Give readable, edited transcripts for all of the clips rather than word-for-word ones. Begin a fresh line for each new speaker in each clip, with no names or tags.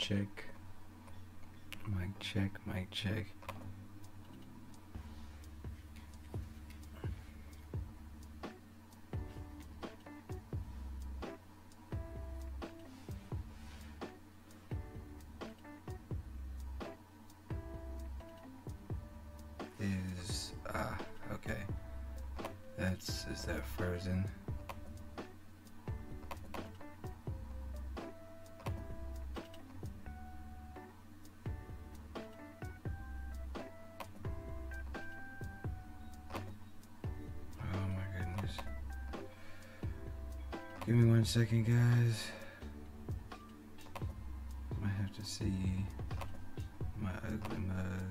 check. Mic check, mic check. Okay. Is that frozen? Oh my goodness. Give me 1 second, guys. Might have to see my ugly mug.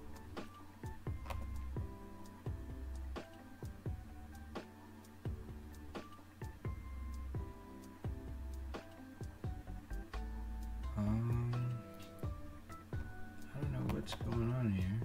I don't know what's going on here.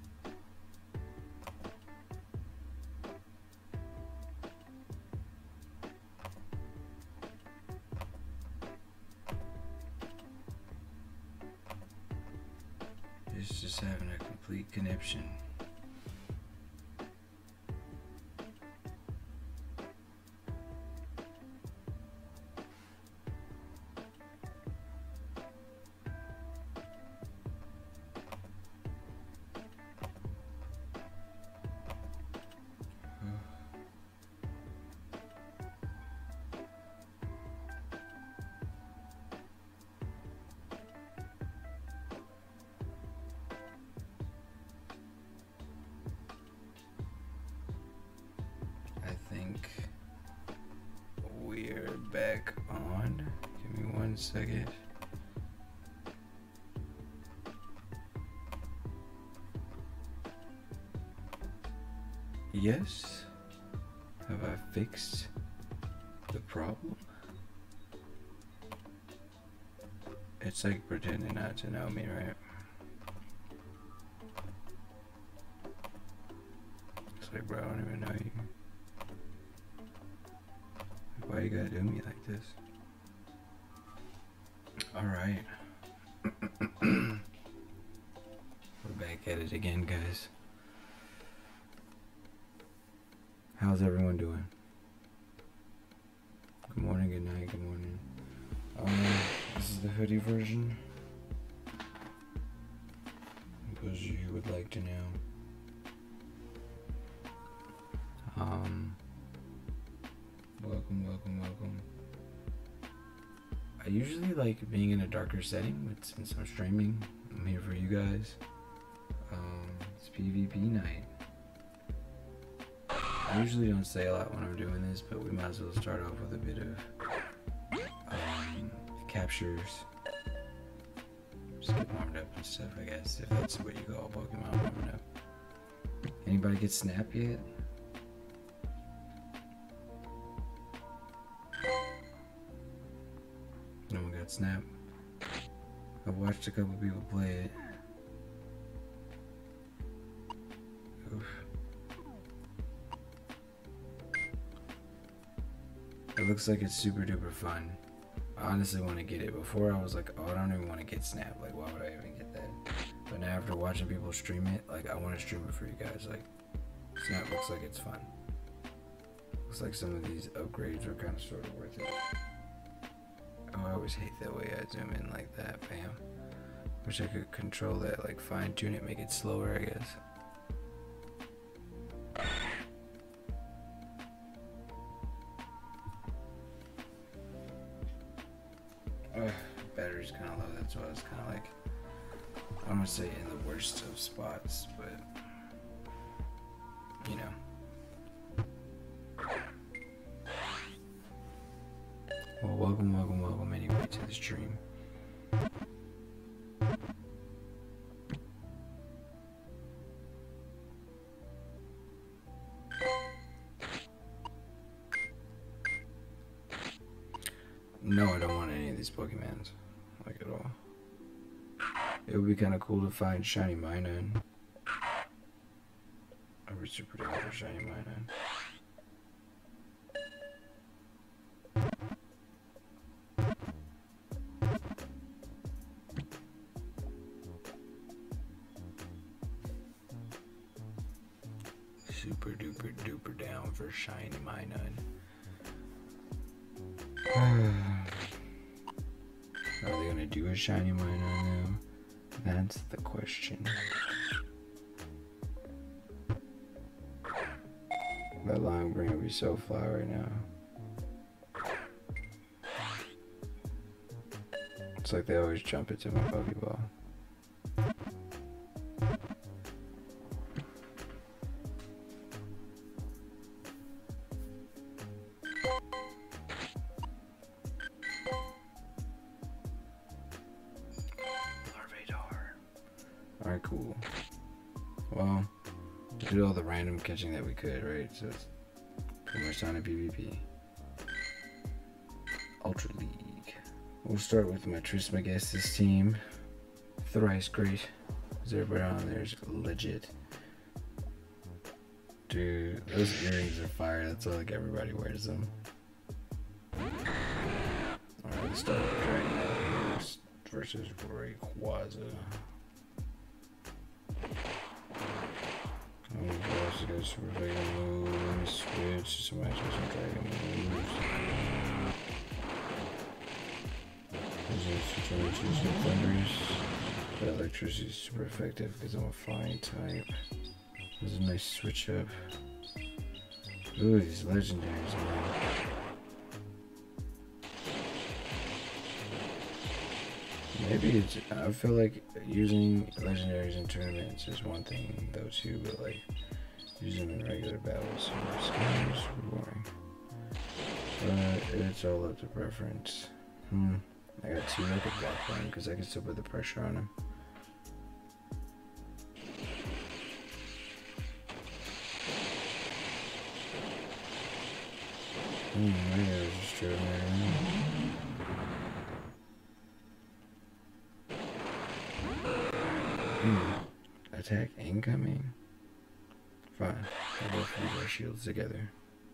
It's just having a complete connection. I think we're back on. Give me 1 second. Yes? Have I fixed the problem? It's like pretending not to know me, right? It's like, bro, I don't even know you. Why you gotta do me like this? Alright. We're back at it again, guys. How's everyone doing? Good morning, good night, good morning. This is the hoodie version. Because you would like to know. Welcome. I usually like being in a darker setting, but since I'm streaming, I'm here for you guys. It's PvP night. I usually don't say a lot when I'm doing this, but we might as well start off with a bit of captures. Just get warmed up and stuff, I guess, if that's what you call Pokemon warming up. Anybody get Snap yet? No one got Snap. I've watched a couple people play it. Oof. It looks like it's super duper fun. I honestly want to get it. Before I was like, oh, I don't even want to get Snap. Like, why would I even get that? But now after watching people stream it, like, I want to stream it for you guys. Like, Snap looks like it's fun. Looks like some of these upgrades are kind of sort of worth it. Oh, I always hate that way I zoom in like that, bam. Wish I could control that, like fine tune it, make it slower, I guess. Battery's kind of low, that's why I was kind of like, I don't want to say in the worst of spots, but you know. Well, welcome anyway to the stream. No, I don't want any of these Pokemons, like at all. It would be kind of cool to find Shiny Minun. I would super down for Shiny Minun. super duper duper down for Shiny Minun. Are they gonna do a Shiny Minun now? That's the question. That Lime Green would be so fly right now. It's like they always jump into my Pokeball. Alright, cool. Well, we did all the random catching that we could, right? So it's pretty much time to PvP. Ultra League. We'll start with my Trismegistus team. Thrice great. Because everybody on there is legit. Dude, those earrings are fire. That's why like everybody wears them. Alright, let's start with Dragon versus Rayquaza. Oh gosh, I got super dragon move. Let me switch to some dragon moves. Thunders. But electricity is super effective because I'm a flying type. This is a nice switch up. Ooh, these legendaries, man. Maybe it's, I feel like using legendaries in tournaments is one thing though too, but like using them in regular battles is kind of super boring. But it's all up to preference. I got two. I could block one because I can still put the pressure on him. Maybe I was just doing that. Attack incoming. Fine. We'll both use our shields together.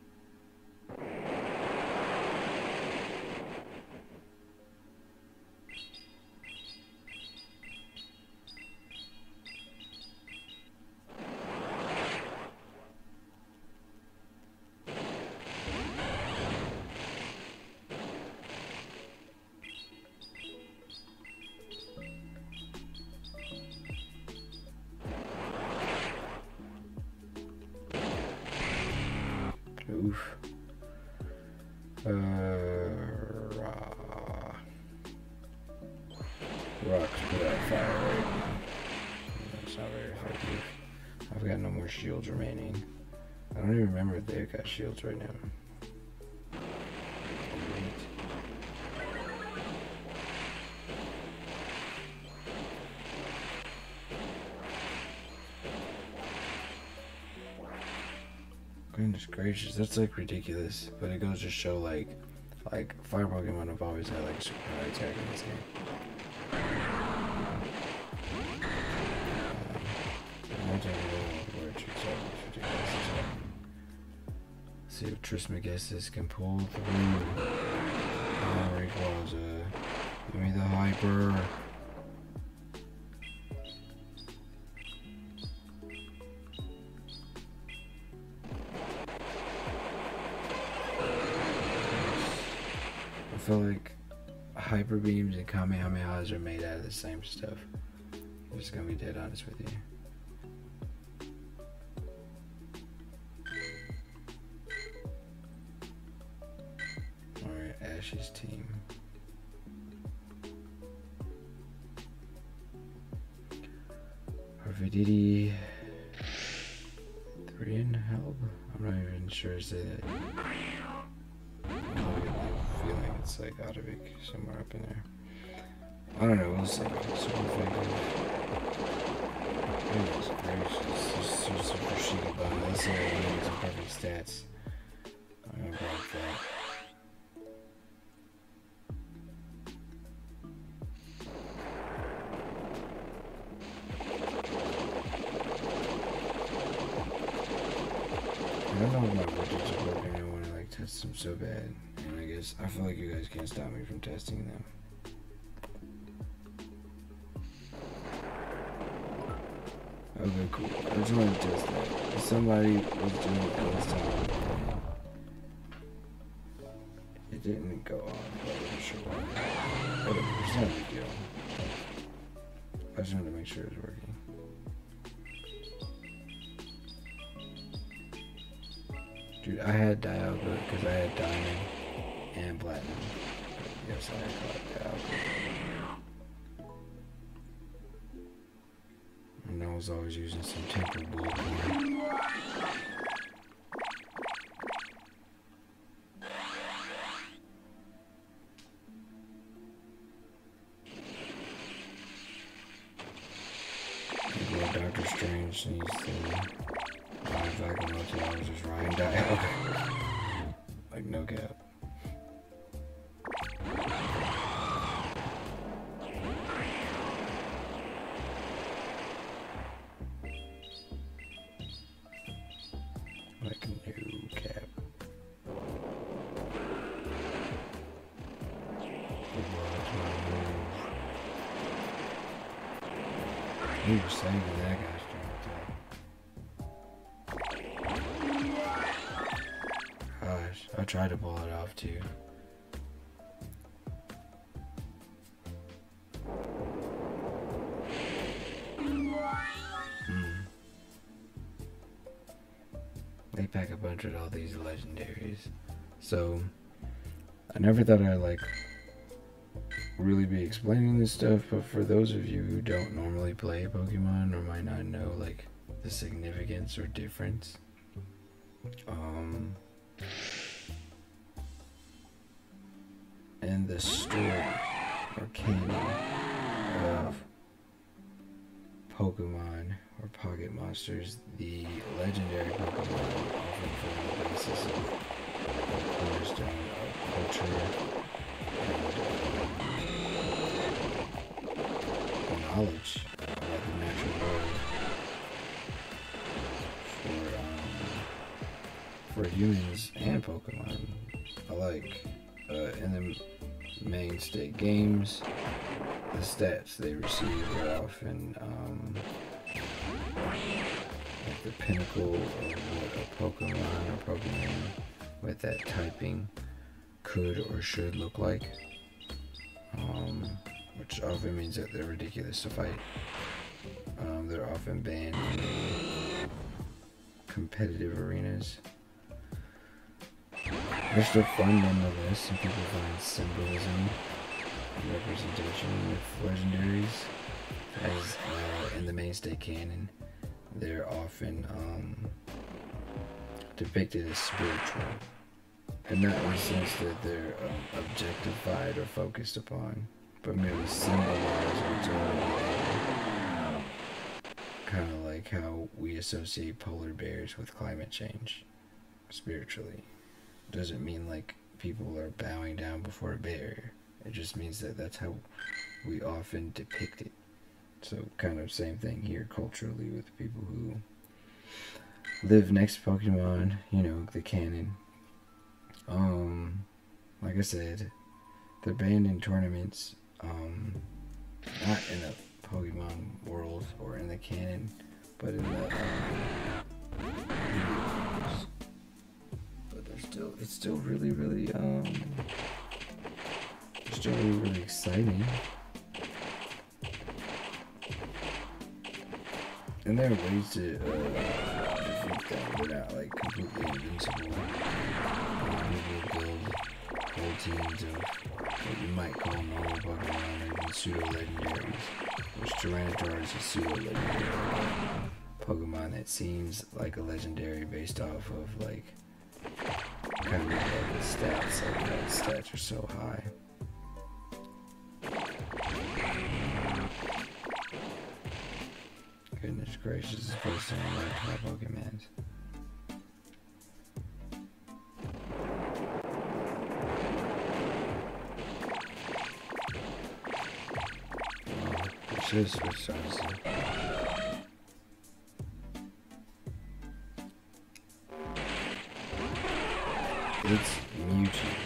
Oof. Rocks put out fire right now. That's not very effective. I've got no more shields remaining. I don't even remember if they've got shields right now. Goodness gracious, that's like ridiculous. But it goes to show like fire Pokemon have always had like super high attack in this game. See if Trismegistus can pull through. Oh, Rayquaza. Give me the hyper. I feel like hyper beams and Kamehamehas are made out of the same stuff. I'm just gonna be dead honest with you. Alright, Ash's team. Harvadiddy 3 in help? I'm not even sure to say that. Feeling it's like Otterbeak somewhere up in there. I don't know, we'll see. Super effective. Goodness gracious, just super shitty bone. Let's see if I can get some perfect stats. I'm gonna block that. I don't know if my budgets are working. I want to like test them so bad. And I guess I feel like you guys can't stop me from testing them. Okay, cool. I just wanted to test that. Somebody was doing it last time. It didn't go on, but I wasn't sure why. Whatever, it's not a big deal. I just wanted to make sure it was working. Dude, I had Dialga because I had Diamond and Platinum. Yes, I had caught Dialga. And I was always using some Temple Bullcorn. Doctor Strange needs to dive back in Motel and just Ryan Dialga. Like, no cap. Like, no cap. He was saving that guy's strength too. Gosh, I tried to pull it off too. They pack a bunch with all these legendaries. So, I never thought I'd like really be explaining this stuff, but for those of you who don't normally play Pokemon or might not know like the significance or difference, in the story or canon of Pokemon or Pocket Monsters, the legendary Pokemon often form the basis of the cornerstone of culture and knowledge about the natural world for humans and Pokemon alike. In the mainstay games, the stats they receive are often like the pinnacle of what a Pokemon or Pokemon with that typing could or should look like, which often means that they're ridiculous to fight. They're often banned in competitive arenas. They're still fun nonetheless, and people find symbolism and representation with legendaries. As in the mainstay canon, they're often depicted as spiritual, and not in the sense that they're objectified or focused upon, but merely symbolize utility. Kind of like how we associate polar bears with climate change spiritually. Doesn't mean like people are bowing down before a bear. It just means that that's how we often depict it. So kind of same thing here culturally with people who live next to Pokemon, you know, the canon. Like I said, they're banned in tournaments, not in the Pokemon world or in the canon, but in the videos. But it's still really, really, really exciting. And there are ways to defeat them. They're not like completely invincible. People build whole teams of what you might call normal Pokemon or even pseudo-legendaries, which Tyranitar is a pseudo-legendary Pokemon that seems like a legendary based off of like kind of like the stats, like how the stats are so high. Goodness gracious, this is the first time I learned my Pokemons. I should have switched, honestly. It's Mewtwo.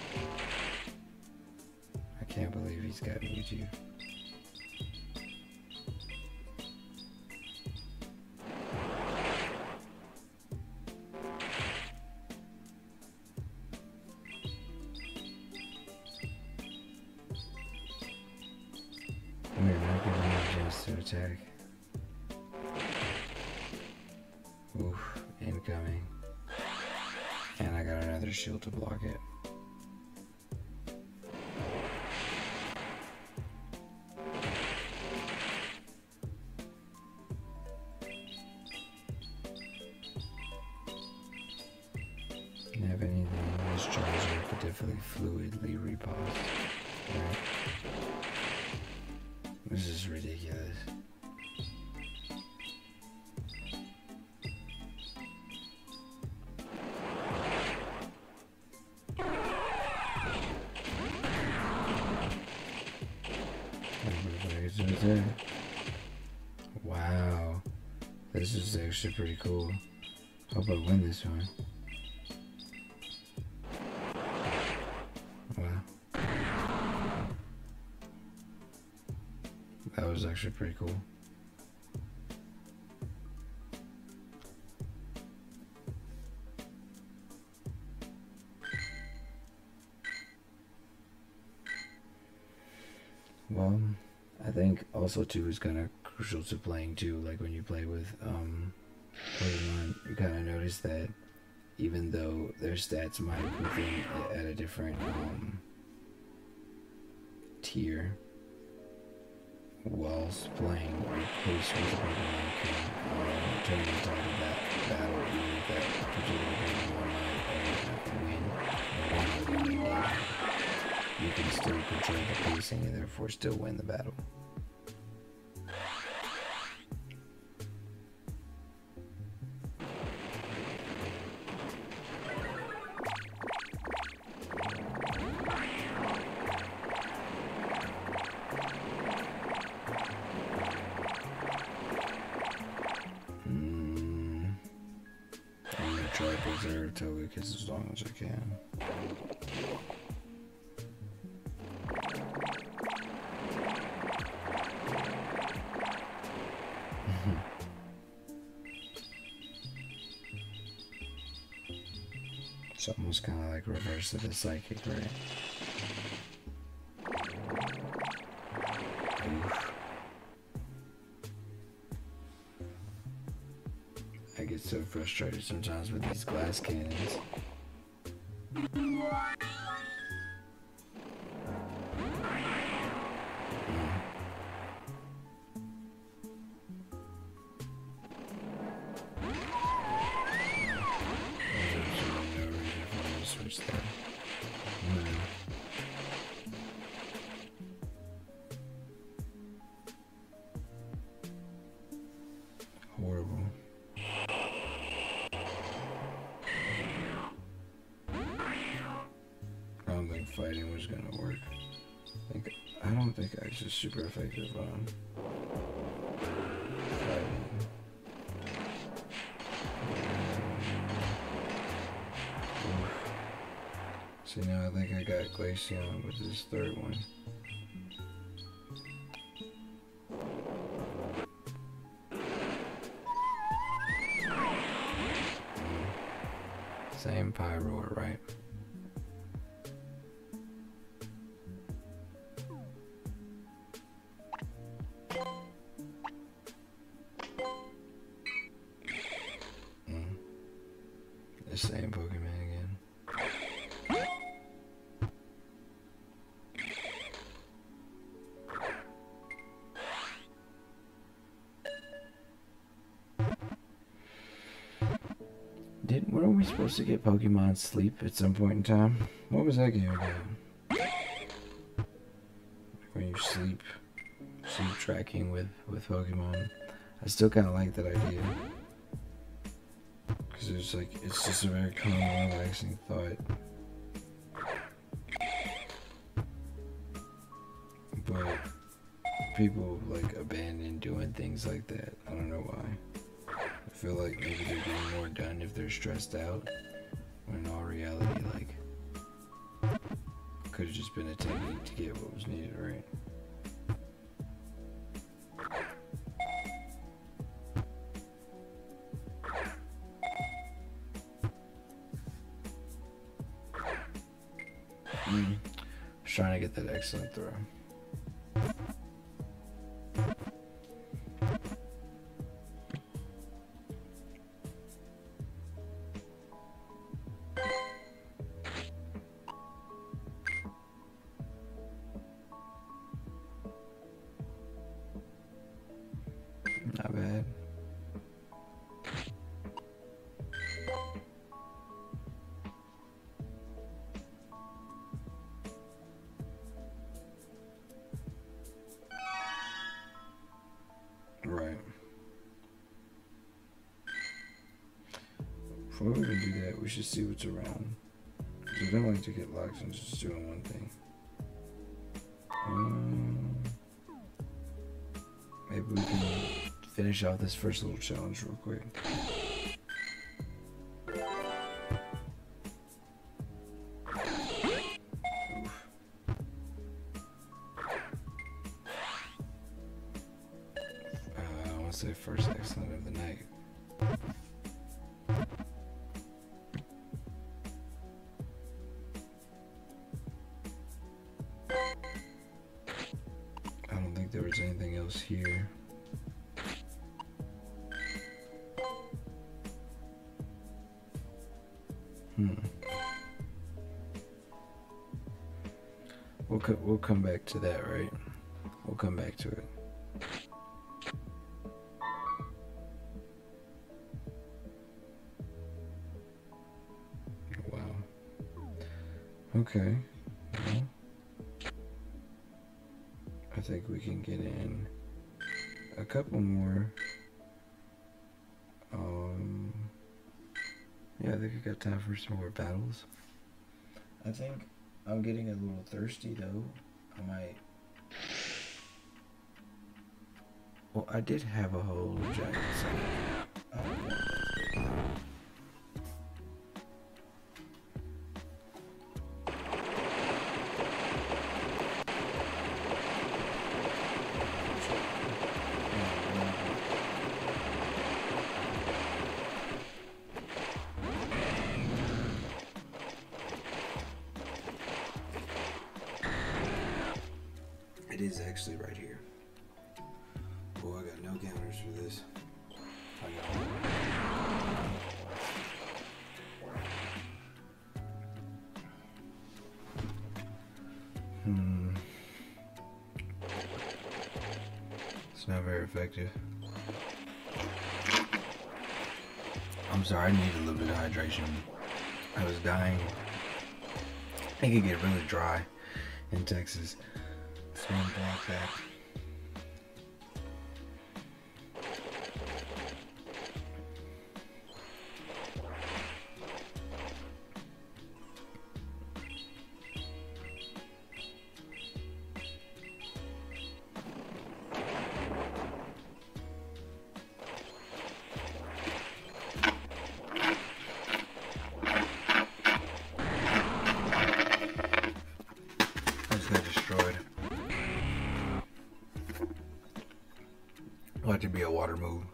I can't believe he's got Mewtwo. attack. Oof, incoming. And I got another shield to block it. Didn't have anything. This charger could definitely fluidly repause. Right? This is ridiculous. Wow, this is actually pretty cool. Hope I win this one. Wow, that was actually pretty cool. Well, I think also too is kind of crucial to playing too. Like when you play with Pokemon, you kind of notice that even though their stats might put them at a different tier, whilst playing, your pace with the Pokemon can turn the tide of that battle, even if that particular Pokemon might win or win. You can still control the pacing and therefore still win the battle. I'm gonna try Preserve Togekiss as long as I can. It's almost kind of like reverse of the psychic, right? Oof. I get so frustrated sometimes with these glass cannons. Horrible. I don't think fighting was gonna work. I don't think Ice is super effective on fighting. See, now I think I got Glaceon with this third one. Same Pyroar, right? The same Pokemon again. Weren't we supposed to get Pokemon Sleep at some point in time? What was that game about? When you sleep tracking with Pokemon. I still kind of like that idea. Because it's just a very calm, relaxing thought. But people abandon doing things like that. I don't know why. I feel like maybe they're getting more done if they're stressed out. When in all reality, could have just been a technique to get what was needed, right? Was trying to get that excellent throw. Before we even do that, we should see what's around. We don't like to get locked into just doing one thing. Maybe we can finish off this first little challenge real quick. I want to say first excellent of the night. I don't think there was anything else here. We'll come back to that, right? We'll come back to it. Wow. Okay. Well, I think we can get in a couple more. Yeah, I think I got time for some more battles. I think I'm getting a little thirsty though. I might. Well, I did have a whole giant salad. It is actually right here. Oh, I got no counters for this. It's not very effective. I'm sorry, I need a little bit of hydration. I was dying. It could get really dry in Texas. So I'm block that. I just got destroyed. Like to be a water move.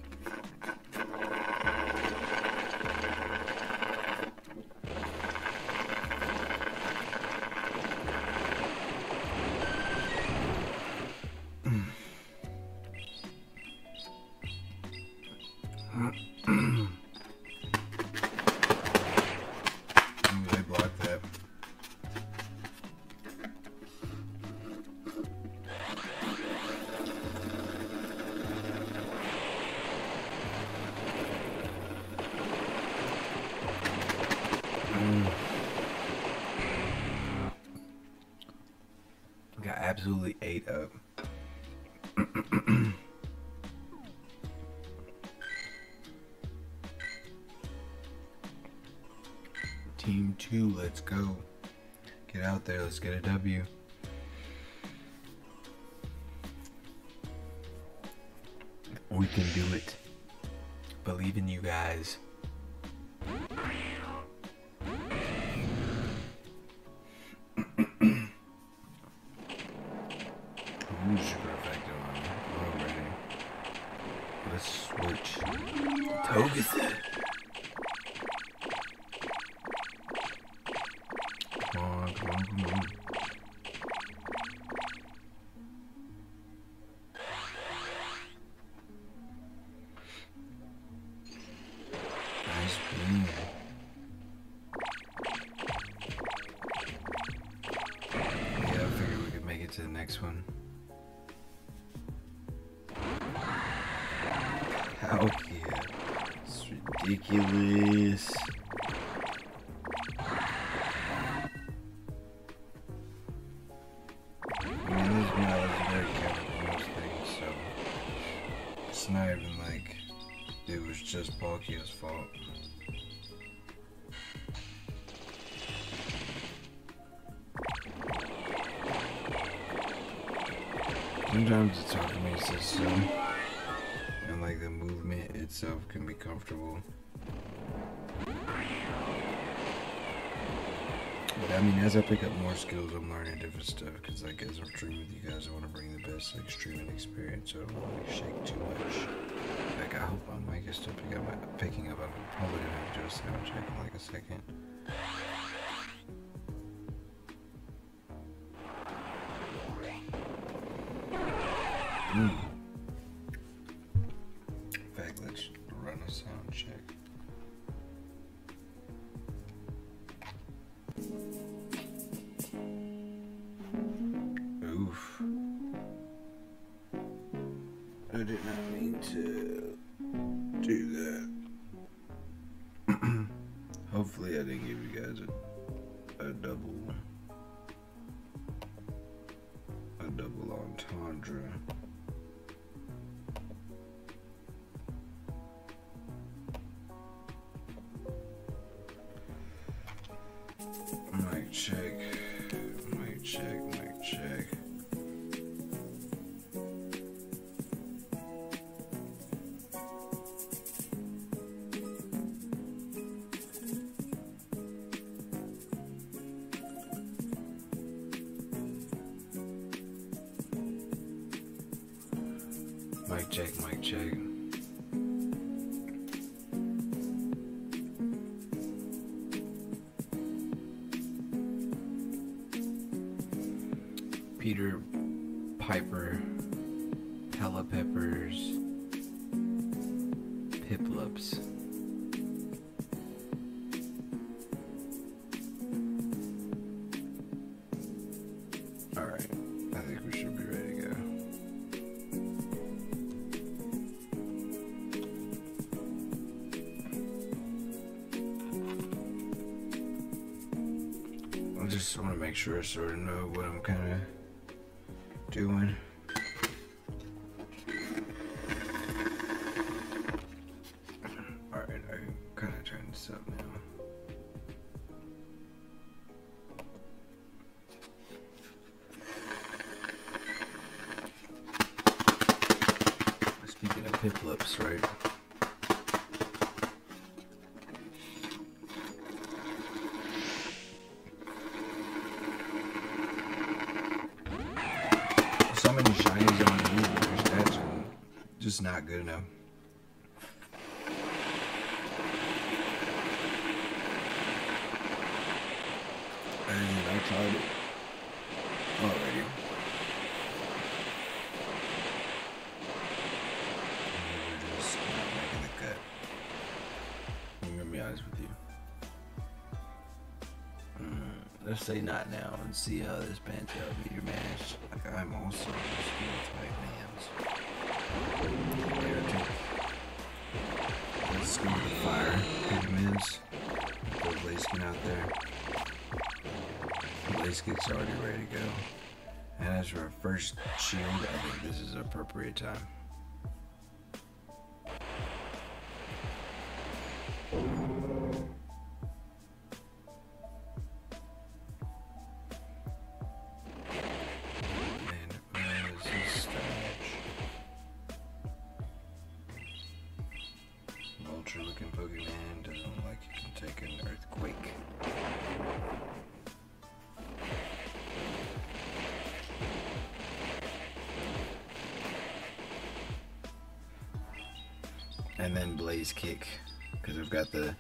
They blocked that. Got absolutely ate up. Team 2, let's go. Get out there, let's get a W. We can do it. Believe in you guys. Super effective on me. We're ready. Let's switch. Togeset. Come on, come on, come on. Nice beam. Yeah, I figured we could make it to the next one. How yeah. It's ridiculous. I mean, this guy was very careful with most things, so it's not even like it was just Palkia's fault. Sometimes it's hard for me to sit still, and like the movement itself can be comfortable. But I mean, as I pick up more skills, I'm learning different stuff. Cause like as I'm streaming with you guys, I want to bring the best like streaming experience, so I don't want to shake too much. Like I hope my mic is still picking up. I'm probably gonna have to do a sound check in like a second. In fact, let's run a sound check. Oof. I did not mean to do that. Hopefully I didn't give you guys a double entendre. Mic check, mic check, mic check. Mic check, mic check. Peter Piper, Pella Peppers, Piplups. Alright, I think we should be ready to go. I just want to make sure I sort of know what I'm kind of doing. Alright, I kind of turned this up now. Speaking of Piplups, right? So many shinies on the Weavers, that's just not good enough. And I tried it already. We're just not making the cut. I'm gonna be honest with you. Let's say not now and see how this pans out. Meteor Mash. Like I'm also skill type mans. Let's go with the fire pigments. Put Blaziken out there. Blaziken's already ready to go. And as for our first shield, I think this is an appropriate time. Looking Pokemon doesn't look like it can take an earthquake. And then Blaze Kick, because we've got the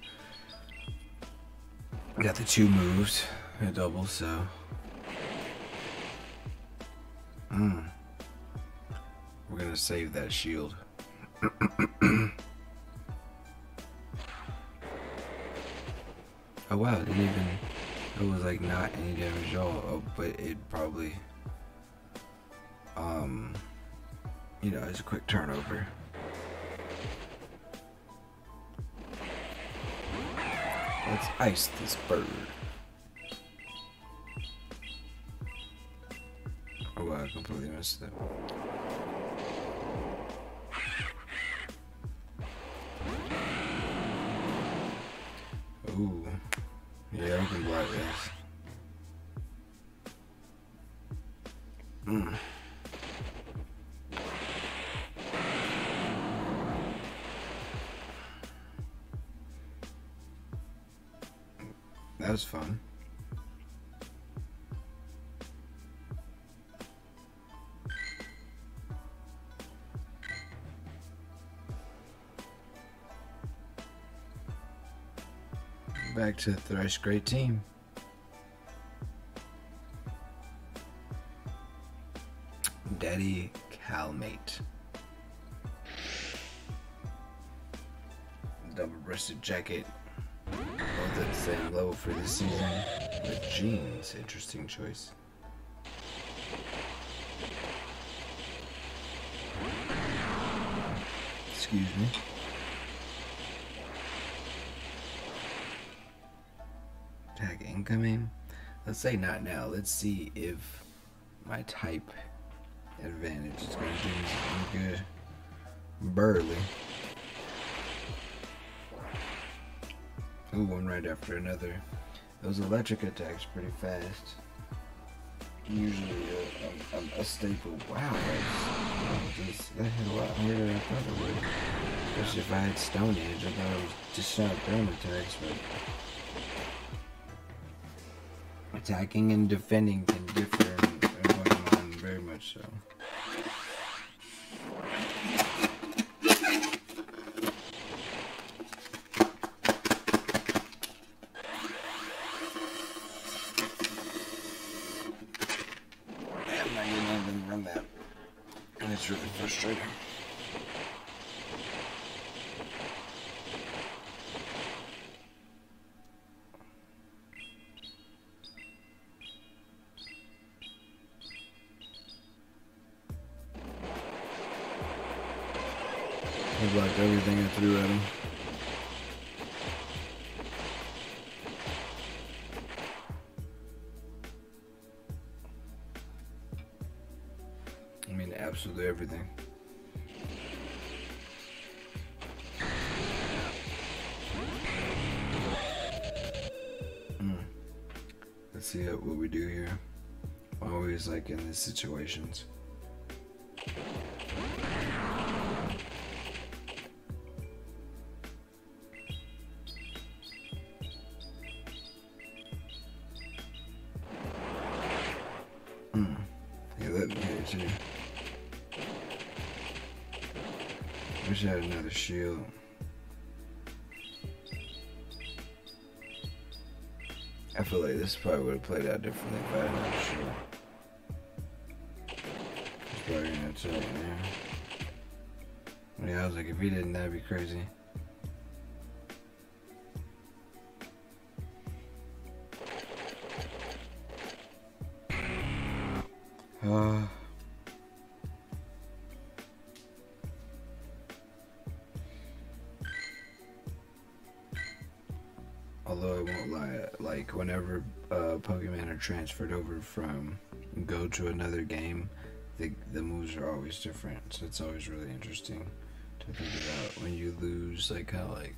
two moves, a double, so we're gonna save that shield. Oh wow, it didn't even, it was like not any damage at all, oh, but it probably, you know, it's a quick turnover. Let's ice this bird. Oh wow, I completely missed it. Ooh. Yeah, we can block this. That was fun. Back to the thrice great team. Daddy Calmate. Double-breasted jacket. Both at the same level for this season. With jeans. Interesting choice. Excuse me. Tag incoming. Let's say not now. Let's see if my type advantage is going to do me something good. Burly. Ooh, one right after another. Those electric attacks pretty fast. Usually a staple. Wow, that hit a lot harder than I thought it would. Especially if I had Stone Edge. I thought it was just not ground attacks, but attacking and defending can differ in Pokemon very much so. I'm not getting anything from that. And it's really frustrating. He blocked everything I threw at him. I mean, absolutely everything. Let's see what we do here. Always like in these situations. Yeah, let me hit it too. Wish I had another shield. I feel like this probably would have played out differently if I had another shield. It's probably gonna tell you now. Yeah, I was like, if he didn't, that'd be crazy. Although I won't lie, like whenever Pokemon are transferred over from Go to another game, the moves are always different. So it's always really interesting to think about when you lose, like how like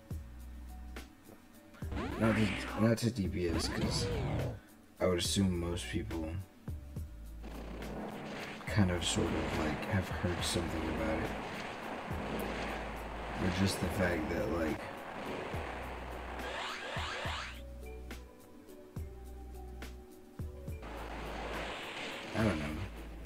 not to DPS, because I would assume most people kind of sort of like have heard something about it, but just the fact that like I don't know,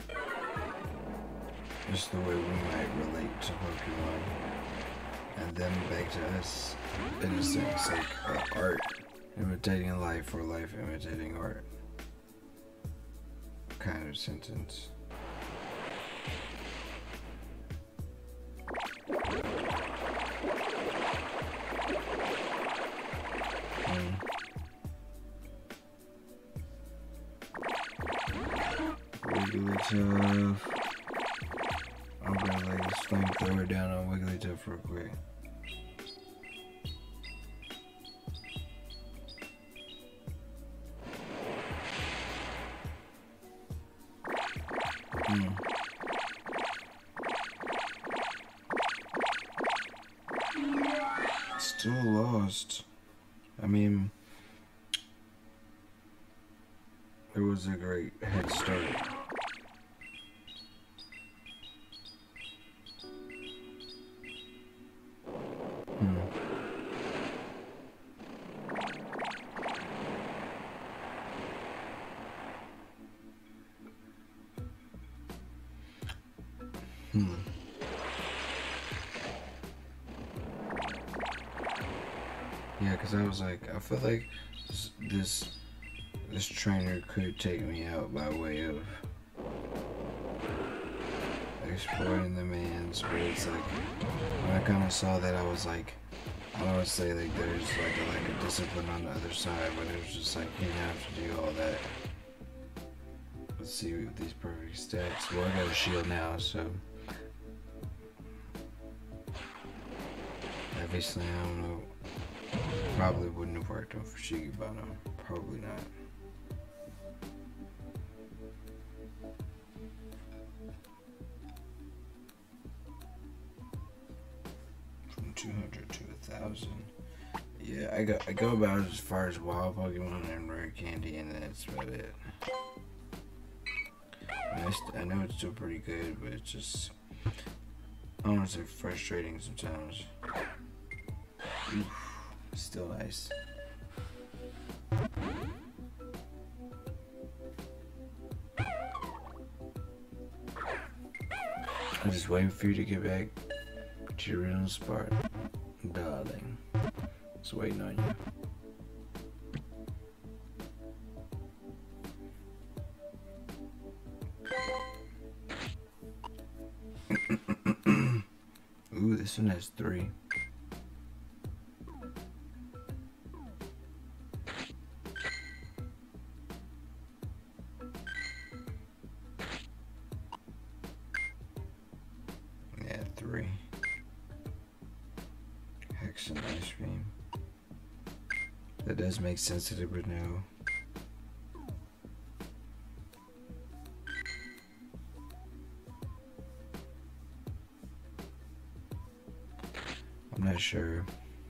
just the way we might relate to Pokemon and them back to us, in a sense, like art imitating life or life imitating art kind of sentence. Wigglytuff. I'm gonna lay this flamethrower down on Wigglytuff real quick. Still lost. I mean, it was a great head start. Yeah, because I was like, I feel like this trainer could take me out by way of exploiting the man's, but it's like, when I kind of saw that, I was like, I don't want to say like there's like a discipline on the other side, but it was just like, you have to do all that. Let's see with these perfect stats. Well, I got a shield now, so obviously I don't know. Probably wouldn't have worked on Fushigibana. Probably not. From 200 to 1,000. Yeah, I go about as far as wild Pokemon and rare candy, and that's about it. I know it's still pretty good, but it's just, I don't want to say frustrating sometimes. Oof, still nice. I'm just waiting for you to get back to your original spot, darling. Just waiting on you. Ooh, this one has 3. Yeah, 3. Hex and Ice Beam. That does make sense that it would know. I'm not sure.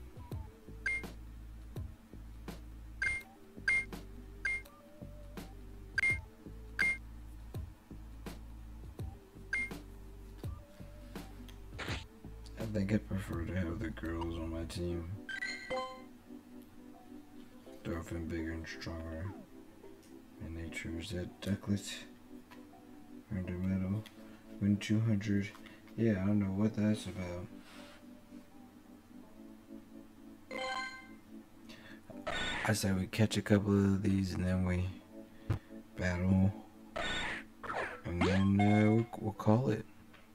I think I prefer to have the girls on my team. They're often bigger and stronger. And nature is that Ducklet. In the middle. Win 200. Yeah, I don't know what that's about. I say we catch a couple of these and then we battle. And then we'll call it.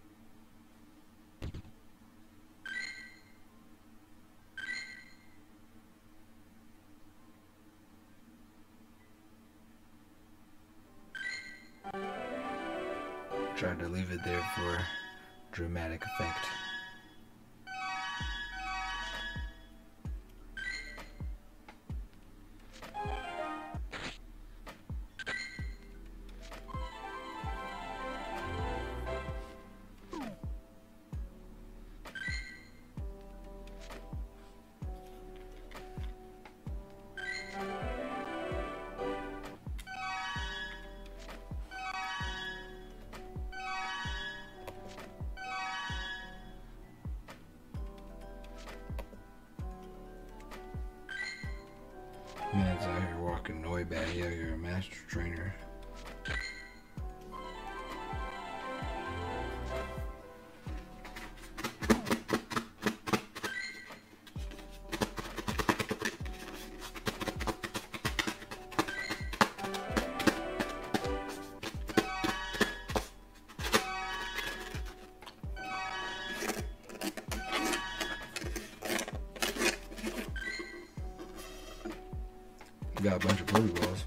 Tried to leave it there for dramatic effect. Man's out here walking Noibat, yeah, you're a master trainer. Got a bunch of Pokeballs.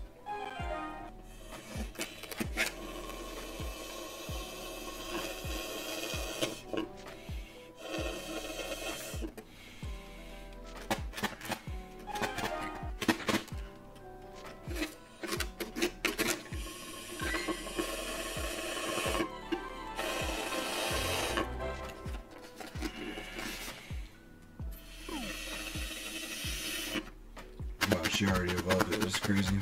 Wow, she already evolved it. That's crazy.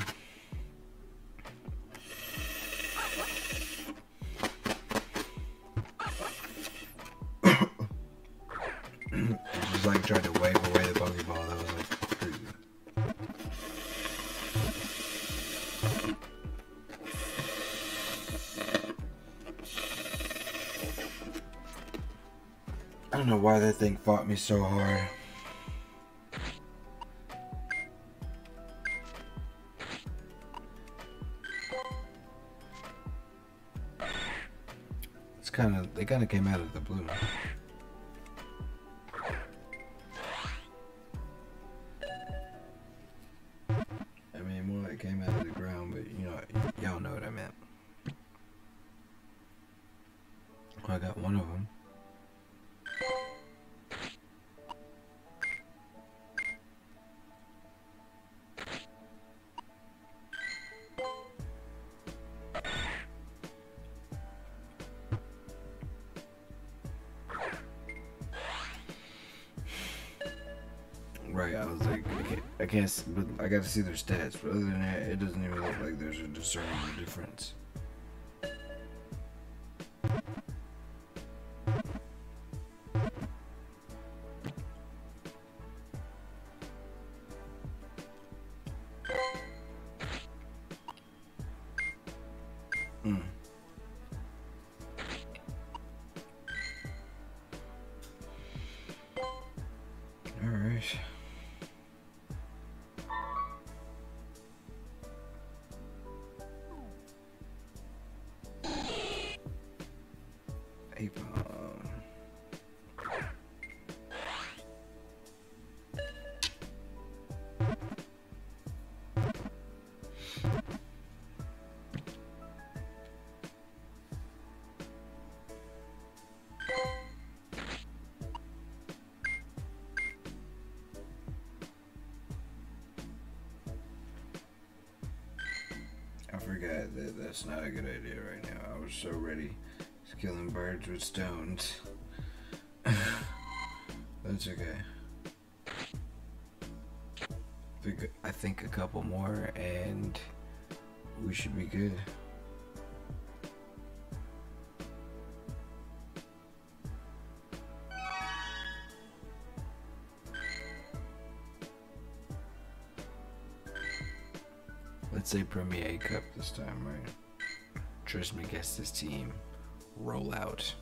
Just like tried to wave away the Pokeball. That was like crazy. don't know why that thing fought me so hard. They kind of came out of the blue. I mean, more like came out of the ground, but you know, y'all know what I meant. I got one of them. Right, I was like, I can't, but I got to see their stats. But other than that, it doesn't even look like there's a discernible difference. Alright. A-bomb. I forgot that that's not a good idea right now. I was so ready to killing birds with stones. That's okay. I think a couple more and we should be good. Let's say Premier Cup this time, right? Trust me, guess this team. Roll out.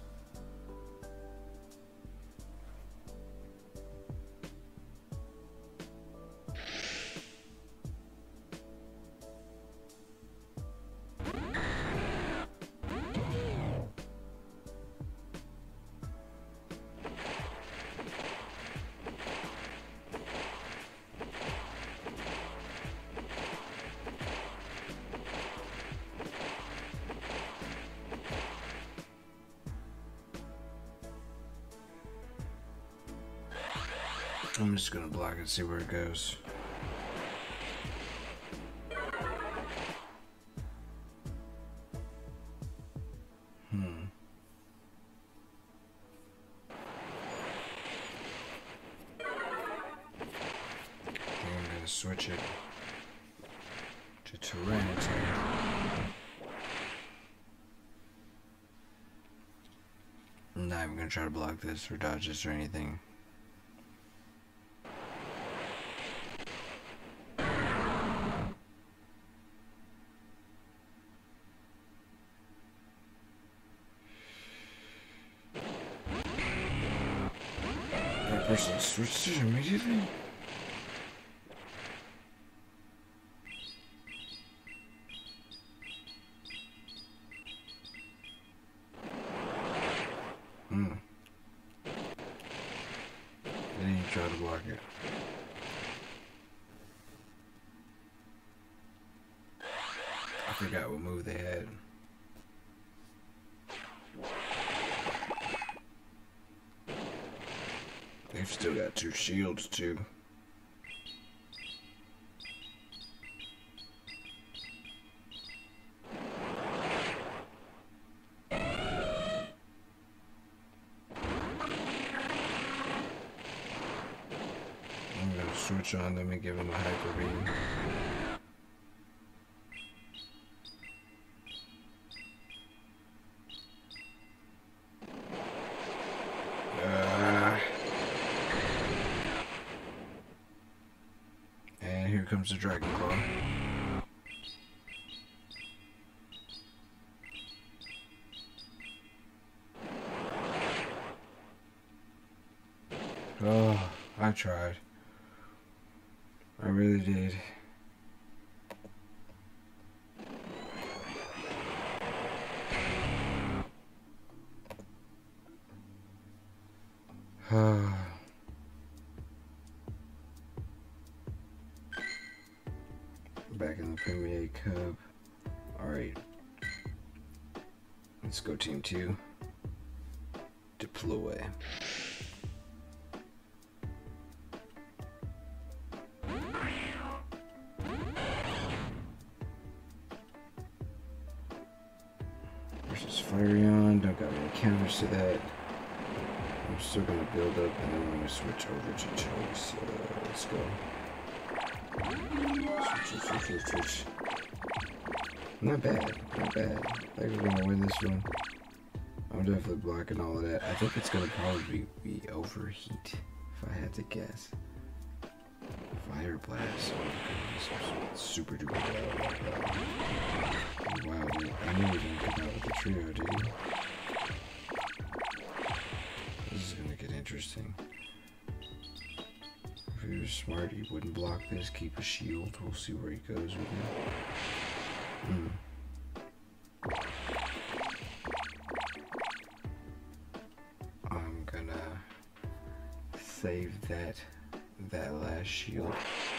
I'm just gonna block it and see where it goes. I'm gonna switch it to Tyranitar. I'm not even gonna try to block this or dodge this or anything. Person switches immediately? They didn't try to block it. I forgot what move they had. They've still got 2 shields too. I'm gonna switch on them and give him a hyper beam. And here comes the Dragon Claw. Oh, I tried. I really did. Back in the Premier Cup. Alright. Let's go Team 2. Deploy. Versus Flareon. Don't got any counters to that. I'm still gonna build up and then we're gonna switch over to Choice. Let's go. Switch. Not bad. Not bad. I think we're gonna win this one. I'm definitely blocking all of that. I think it's gonna probably be Overheat, if I had to guess. Fire Blast. Oh my goodness. Super duper loud. Wow, dude. I knew he didn't come out with the trio, did he? This is gonna get interesting. If he was smart, he wouldn't block this. Keep a shield. We'll see where he goes with it. I'm gonna save that last shield.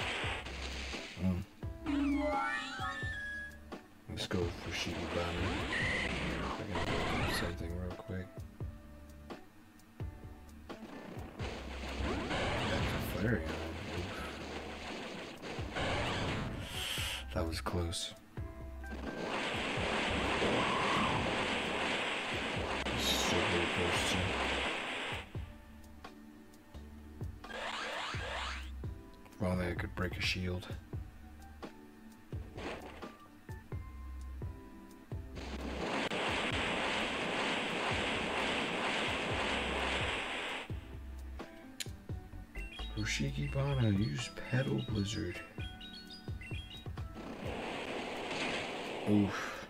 Let's go for Shikibana. I'm gonna do something real quick. Flareon. That was close. So very close too. If only I could break a shield. Shikibana, use Petal Blizzard. Oof.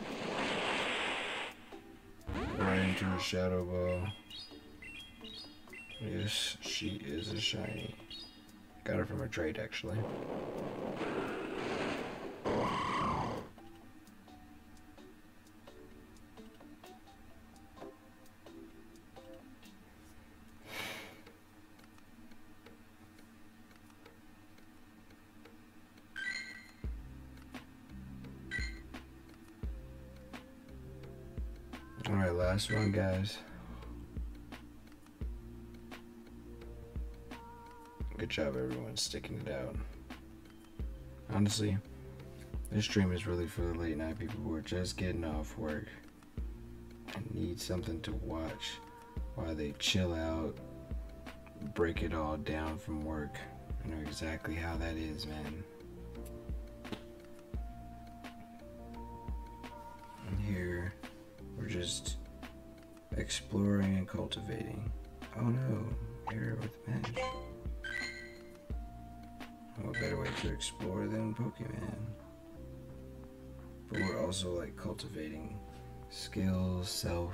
Right into a Shadow Ball. Yes, she is a shiny. Got her from a trade, actually. Alright, last one, guys. Good job, everyone, sticking it out. Honestly, this stream is really for the late night people who are just getting off work and need something to watch while they chill out, break it all down from work. I know exactly how that is, man. And here, we're just exploring and cultivating. Oh no, area with bench. What better way to explore than Pokemon? But we're also like cultivating skills, self.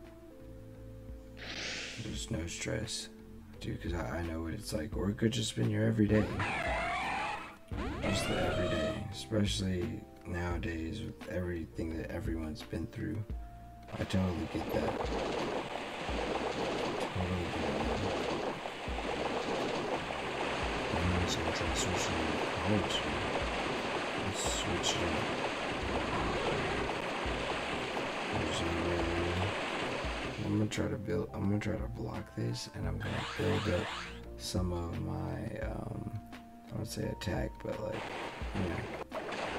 There's no stress, dude, because I know what it's like. Or it could just been your everyday. Just the everyday, especially nowadays with everything that everyone's been through. I totally get that. Totally get that. I'm just gonna try switching colors. Let's switch it up. I'm gonna try to block this, and I'm gonna build up some of my I would say attack, but like, you know.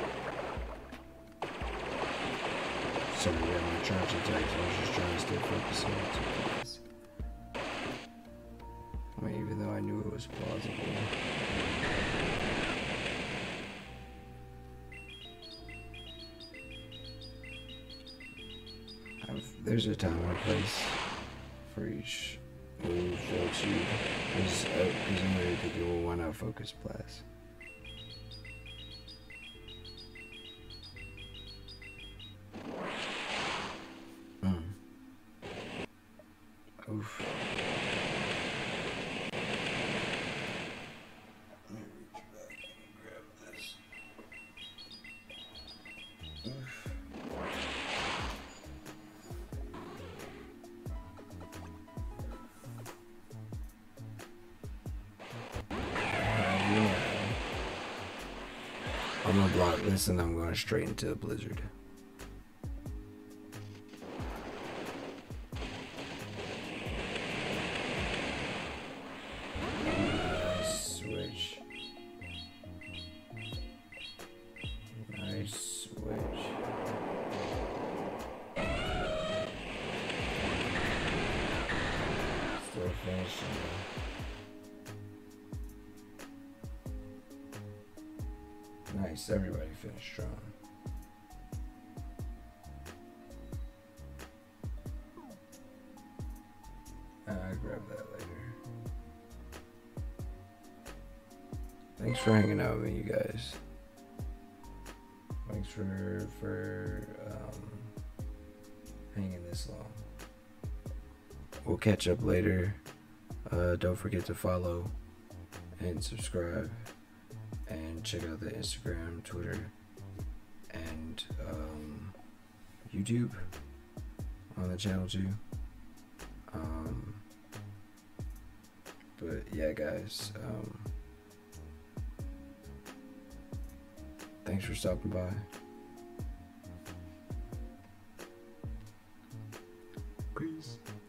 Sorry, yeah, my charge attacks. I was just trying to stay focused on it. I mean, even though I knew it was plausible. There's a time and a place for each move that you, because I'm really thinking, well, why not Focus Blast? Oof. block this and I'm going straight into the blizzard. Switch. Nice switch. Still finishing. Nice, everybody finished strong. I'll grab that later. Thanks for hanging out with me, you guys. Thanks for hanging this long. We'll catch up later. Don't forget to follow and subscribe. And check out the Instagram, Twitter, and YouTube on the channel too. But yeah, guys, thanks for stopping by. Peace.